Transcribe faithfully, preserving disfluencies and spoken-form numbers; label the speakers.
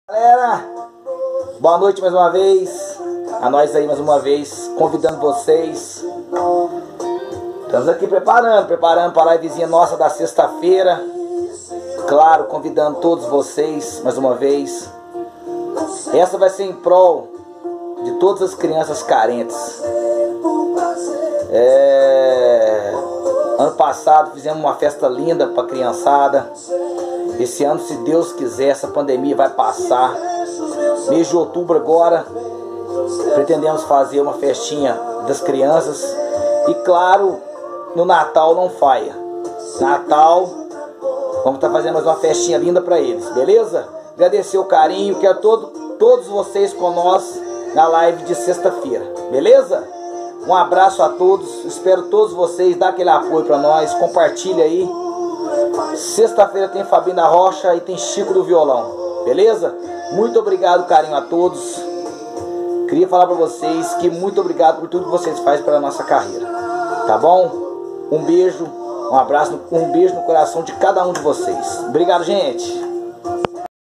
Speaker 1: Galera, boa noite mais uma vez. A nós aí mais uma vez, convidando vocês. Estamos aqui preparando, preparando para a livezinha nossa da sexta-feira. Claro, convidando todos vocês mais uma vez. Essa vai ser em prol de todas as crianças carentes. É... Ano passado fizemos uma festa linda para a criançada. Esse ano, se Deus quiser, essa pandemia vai passar. Mês de outubro agora, pretendemos fazer uma festinha das crianças. E claro, no Natal não falha. Natal, vamos estar fazendo mais uma festinha linda para eles, beleza? Agradecer o carinho, quero todo, todos vocês com nós na live de sexta-feira, beleza? Um abraço a todos, espero todos vocês, dá aquele apoio para nós, compartilha aí. Sexta-feira tem Fabinho da Rocha e tem Chico do Violão, beleza? Muito obrigado, carinho a todos. Queria falar para vocês que muito obrigado por tudo que vocês fazem pela nossa carreira, tá bom? Um beijo, um abraço, um beijo no coração de cada um de vocês. Obrigado, gente.